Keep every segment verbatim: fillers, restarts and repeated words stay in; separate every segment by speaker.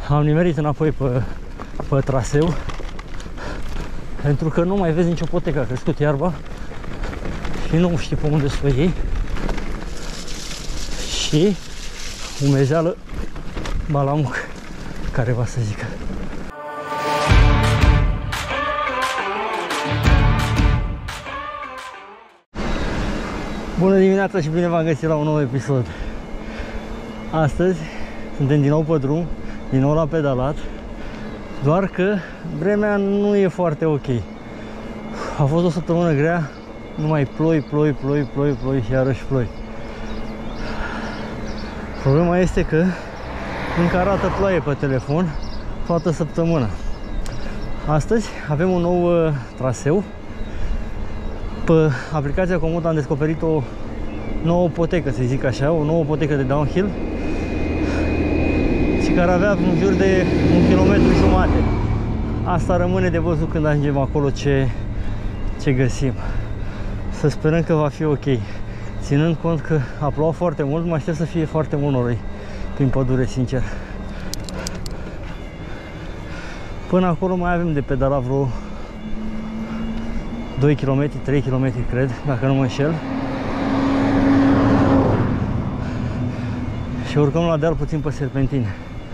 Speaker 1: am nimerit înapoi pe, pe traseu, pentru că nu mai vezi nicio potecă, a crescut iarba și nu știi pe unde să o iei și umezeală balamuc, care va să zică. Bună dimineața și bine v-am găsit la un nou episod. Astăzi suntem din nou pe drum, din nou la pedalat, doar că vremea nu e foarte ok. A fost o săptămână grea, numai ploi, ploi, ploi, ploi, ploi și iarăși ploi. Problema este că încă arată ploaie pe telefon toată săptămâna. Astăzi avem un nou uh, traseu. Pe aplicația Komoot am descoperit o nouă potecă, să zic așa, o nouă potecă de downhill și care avea în jur de un kilometru jumate. Asta rămâne de văzut când ajungem acolo ce, ce găsim. Să sperăm că va fi ok. Ținând cont că a plouat foarte mult, mă aștept să fie foarte mult noroi prin pădure, sincer. Până acolo mai avem de pedalat vreo doi kilometri, trei kilometri, cred, dacă nu mă înșel. Și urcăm la deal puțin pe serpentine.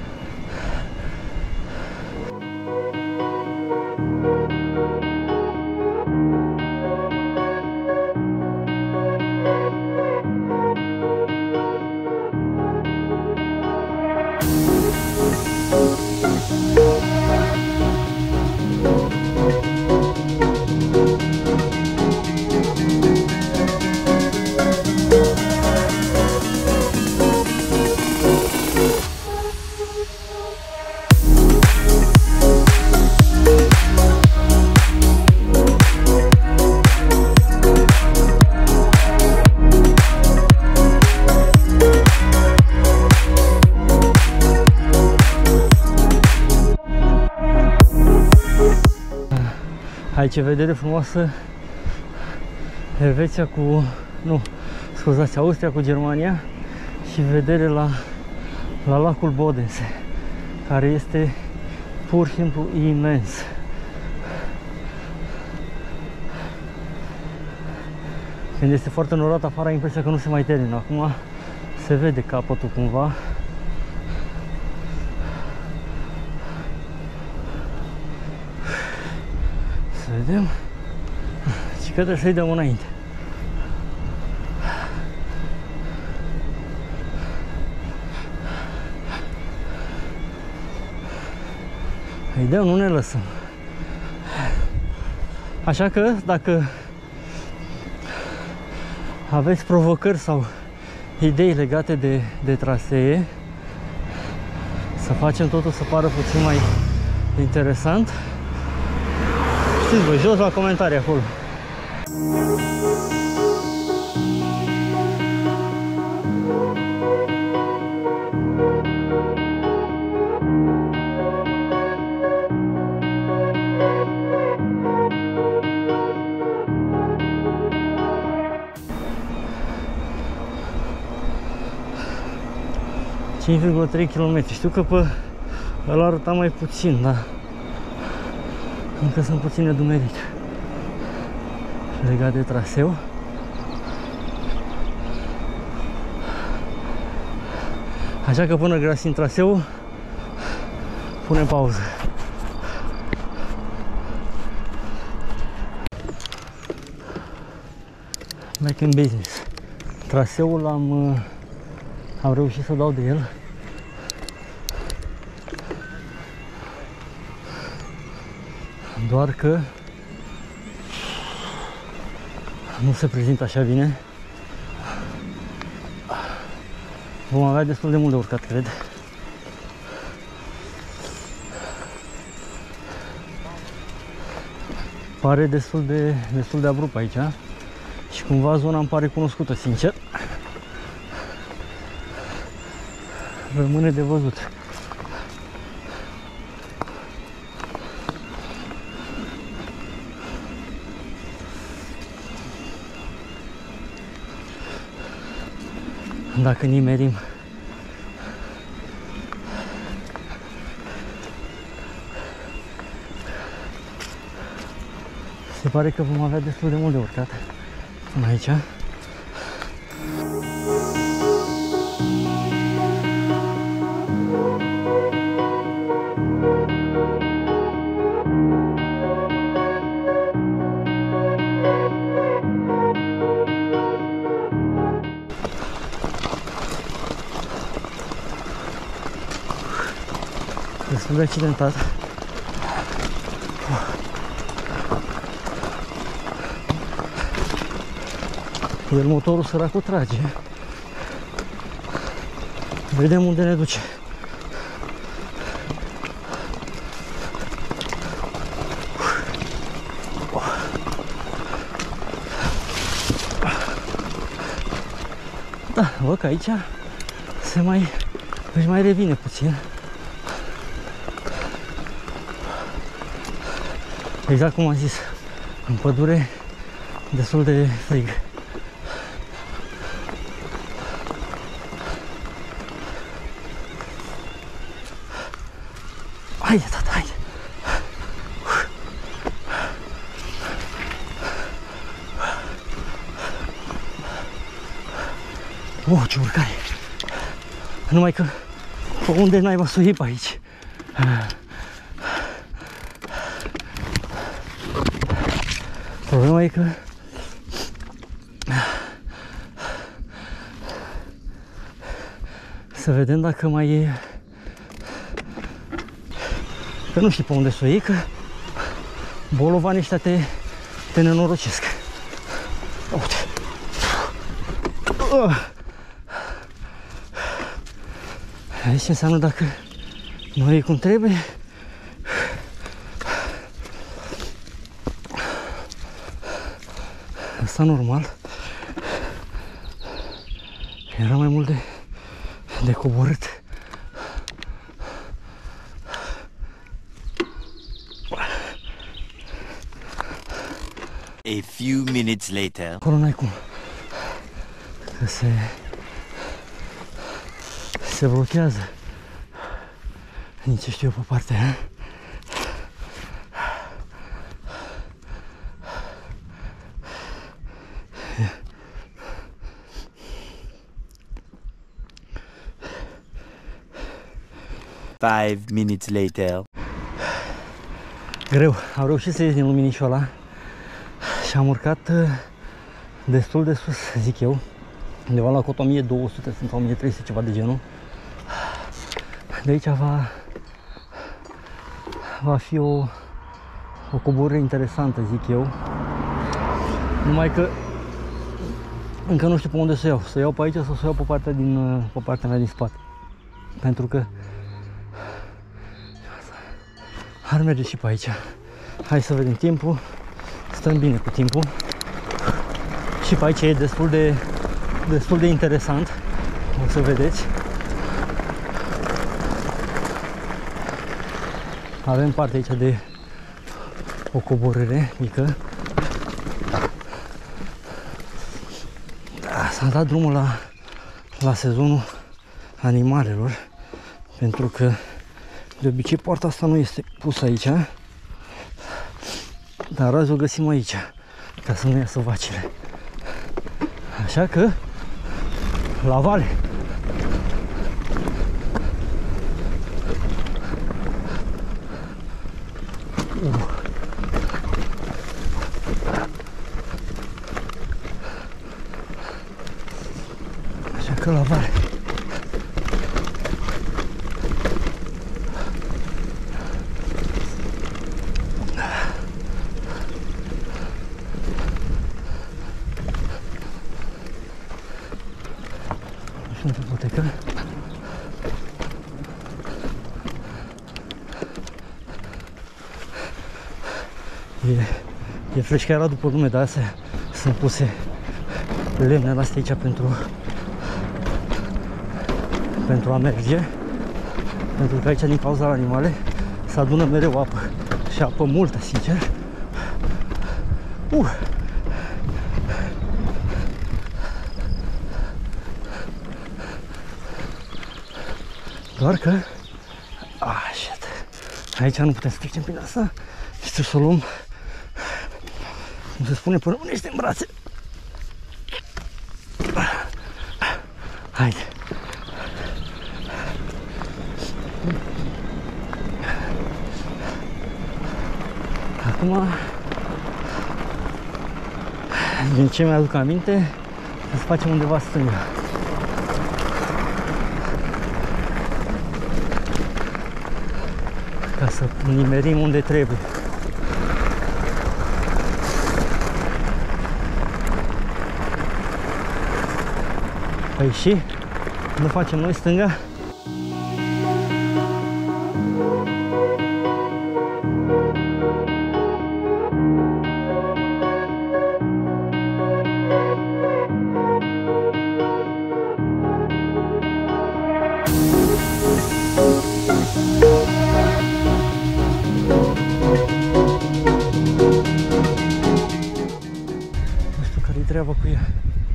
Speaker 1: Hai, ce vedere frumoasă! Elveția cu... nu, scuzați, Austria cu Germania și vedere la, la lacul Bodense, care este pur și simplu imens. Când este foarte norat afară, ai impresia că nu se mai termină. Acum se vede capătul cumva. Să vedem. Și că trebuie să-i dăm înainte. Îi dăm, nu ne lăsăm. Așa că, dacă aveți provocări sau idei legate de, de trasee, să facem totul să pară puțin mai interesant, știți voi, jos la comentarii acolo. cinci virgulă trei kilometri. Știu că pe ăla arăta mai puțin, dar încă sunt puțin nedumerit legat de traseu. Așa că până găsim traseul, punem pauză. Back in business. Traseul am am reușit să dau de el. Doar că nu se prezintă așa bine. Vom avea destul de mult de urcat, cred. Pare destul de, destul de abrupt aici și cumva zona îmi pare cunoscută, sincer. Rămâne de văzut. Dacă nimerim pare că vom avea destul de mult de urcat până aici. Destul de accidentat. El motorul săracul trage. Vedem unde ne duce. Da, văd că aici se mai, își mai revine puțin. Exact cum am zis, în pădure destul de frig. Haide, tata, haide! Oh, ce urcare! Numai că pe unde naiba să o iei pe aici? Problema e că să vedem dacă mai e, că nu știi pe unde să o iei, că bolovanii ăștia te, te nenorocesc. Uite. Aici ce înseamnă dacă nu o iei cum trebuie. Asta normal. Era mai mult de, de coborât.
Speaker 2: A few minutes later.
Speaker 1: Acolo n-ai cum. Că se se blochează. Nici știu eu pe partea aia.
Speaker 2: Five minutes later.
Speaker 1: Greu, am reușit să ies din luminișul ăla și am urcat destul de sus, zic eu. Undeva la cot o mie două sute sau o mie trei sute, ceva de genul. De aici va, va fi o, o coborâre interesantă, zic eu. Numai că încă nu știu pe unde să iau. Să iau pe aici sau să iau pe partea, din, pe partea mea din spate. Pentru că ar merge și pe aici. Hai să vedem timpul. Stăm bine cu timpul. Și pe aici e destul de, destul de interesant. O să vedeți. Avem parte aici de o coborâre mică. Da, s-a dat drumul la, la sezonul animalelor. Pentru că de obicei poarta asta nu este pusă aici, dar azi o găsim aici, ca să nu iasă vacile. Așa că, la vale! Uh. Așa că la vale! E, e fleșcheara după lume, dar astea sunt puse lemnele astea aici pentru, pentru a merge. Pentru că aici, din cauza la animale, se adună mereu apă. Și apă multă, sincer. Uh! Doar că... Ah, shit. Aici nu putem să trecem prin asta. Și trebuie să o luăm Cum se spune, până unește în brațe. Haide. Acum, din ce mi-aduc aminte, să facem undeva stânga. Ca să nimerim unde trebuie. Păi și? Nu facem noi stânga? Nu știu care-i treaba cu ea.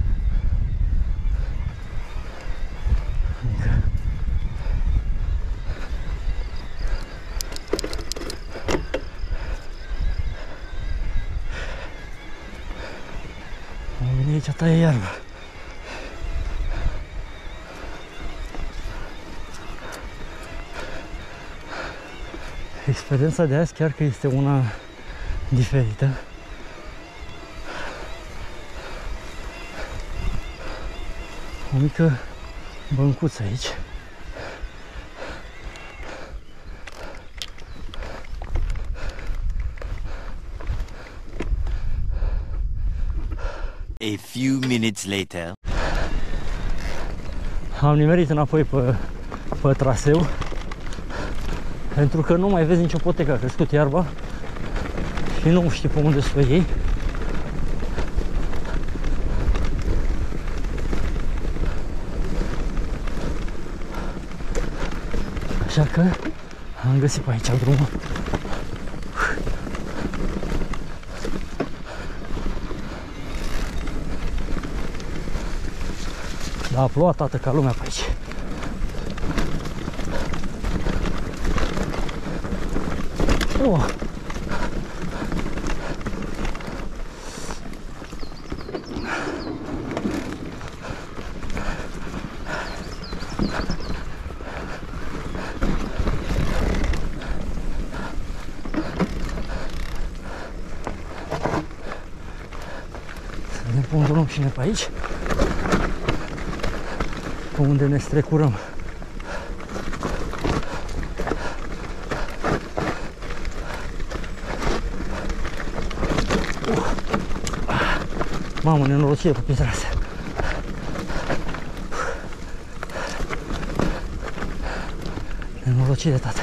Speaker 1: Aici taie iarba. Experiența de azi chiar că este una diferită. O mică băncuță aici.
Speaker 2: A few minutes later.
Speaker 1: Am nimerit înapoi pe, pe traseu, pentru că nu mai vezi nicio potecă, a crescut iarba și nu știi pe unde să o iei. Așa că am găsit pe aici drumul. Da, a plouat tată ca lumea pe aici. Oh. Să vedem pe unde luăm și noi pe aici. Pe unde ne strecurăm. Mamă, nenorocire pe pietra asta. Nenorocire, tată.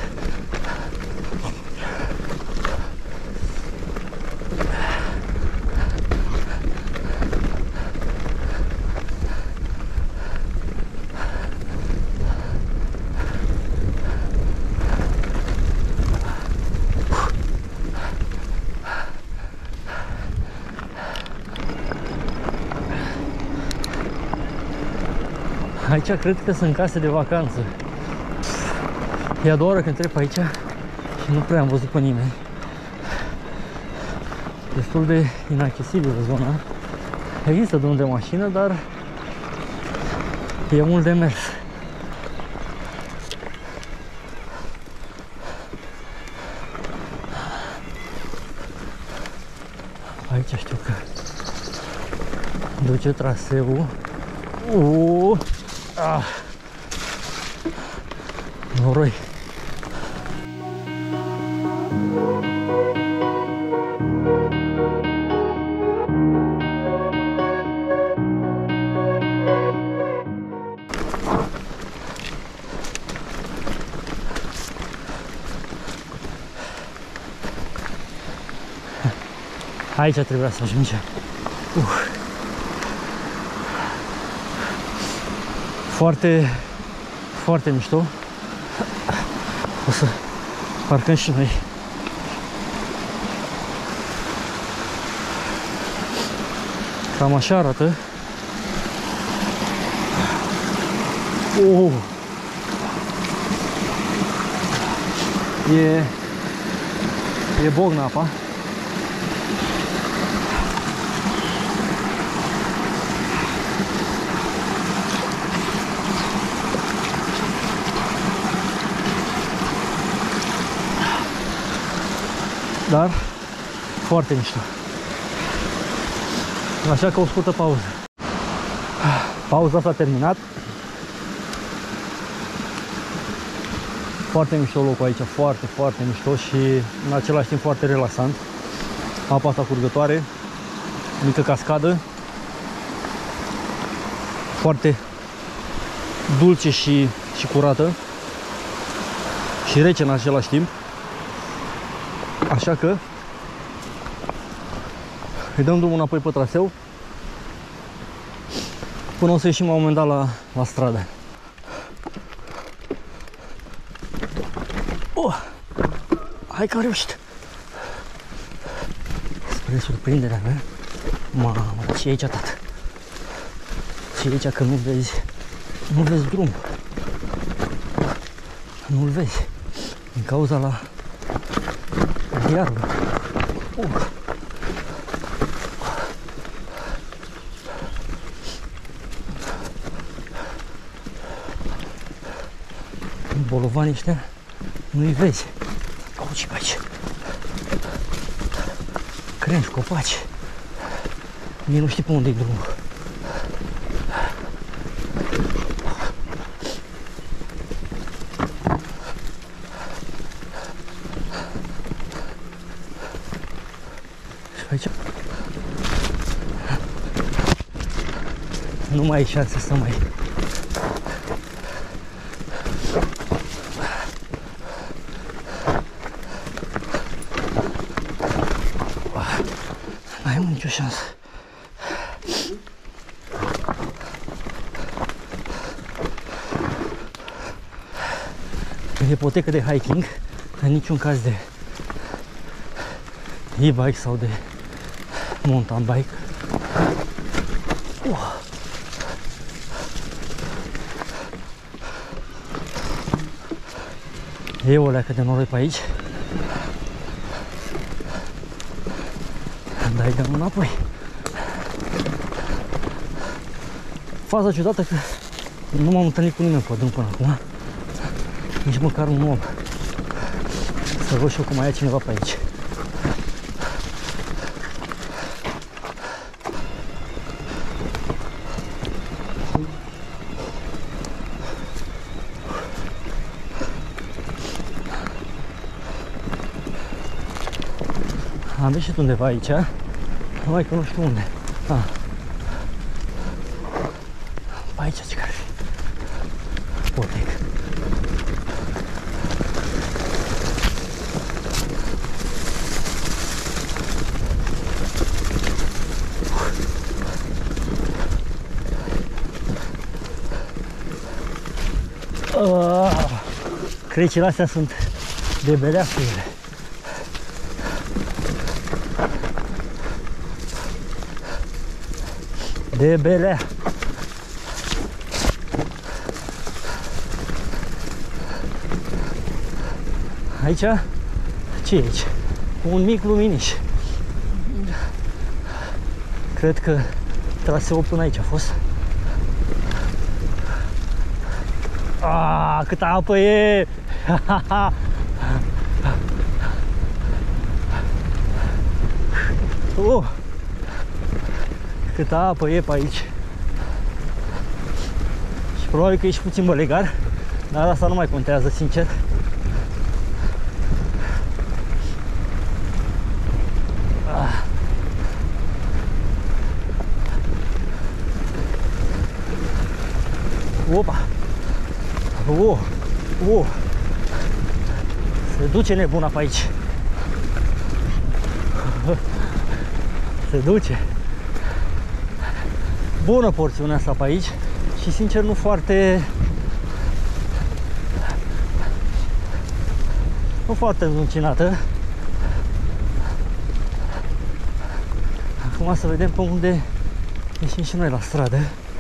Speaker 1: Aici cred că sunt case de vacanță. E a doua oră când trec pe aici și nu prea am văzut pe nimeni. Destul de inaccesibilă zona. Există de unde mașină, dar e mult de mers. Aici știu că duce traseul. Uh, ah. Noroi. Aici trebuia să ajungem. Uh. Foarte, foarte mișto. O să parcăm și noi. Cam așa arată. Oh. E, e bognă apa. dar foarte mișto. Așa că o scurtă pauză. Pauza s-a terminat. Foarte mișto locul aici, foarte, foarte mișto și în același timp foarte relaxant. Apa asta curgătoare, mică cascadă, foarte dulce și, și curată și rece în același timp. Așa că îi dăm drumul înapoi pe traseu până o să ieșim la un moment dat la, la stradă. Oh! Hai că am reușit! Spre surprinderea mea, mamă, ce e aici, tată? Ce e aici că nu vezi, nu vezi drum? Nu-l vezi, din cauza la iarbă. Uh. Bolovanii ăștia nu-i vezi. Auzi pe aici. Crengi, copaci. Nici nu știi pe unde-i drumul. Și pe aici nu mai ai șanse să mai nicio șansă. Ipotecă de hiking, în niciun caz de e-bike sau de mountain bike. Uh. E o leacă de noroi pe aici. Dai dăm înapoi. Faza ciudată că nu m-am întâlnit cu nimeni pe drum până acum. Nici măcar un om. Să văd și eu cum mai e cineva pe aici. Am ieșit undeva aici, numai că nu știu unde. Ah. Pe aici ce care fi? Potec. Ah. Crecile astea sunt de belească ele. De belea. Aici? Ce e aici? Un mic luminiș. Cred că traseul până aici a fost. Ah, câtă apă e! Oh. Câtă apă e pe aici. Și probabil că ești puțin bălegar, dar asta nu mai contează, sincer. Ah. Opa! Oh! Oh! Se duce nebuna pe aici. Se duce. Bună porțiunea asta pe aici și sincer nu foarte nu foarte înzuncinată. Acum să vedem pe unde ieșim și noi la stradă.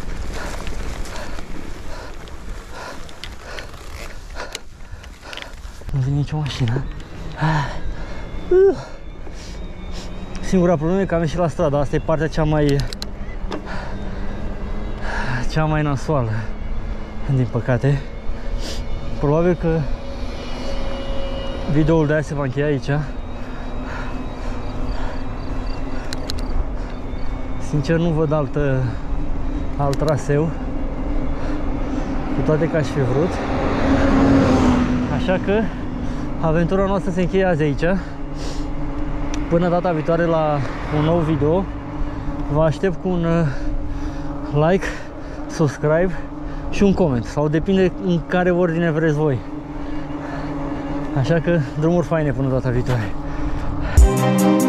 Speaker 1: Nu vine nicio mașină. Singura problemă e că am ieșit la stradă. Asta e partea cea mai cea mai nasoală, din păcate. Probabil că videoul de azi se va încheia aici. Sincer nu văd altă, alt traseu, cu toate că aș fi vrut. Așa că aventura noastră se încheie aici. Până data viitoare la un nou video, vă aștept cu un like, subscribe și un coment, sau depinde în care ordine vreți voi. Așa că drumuri faine până data viitoare.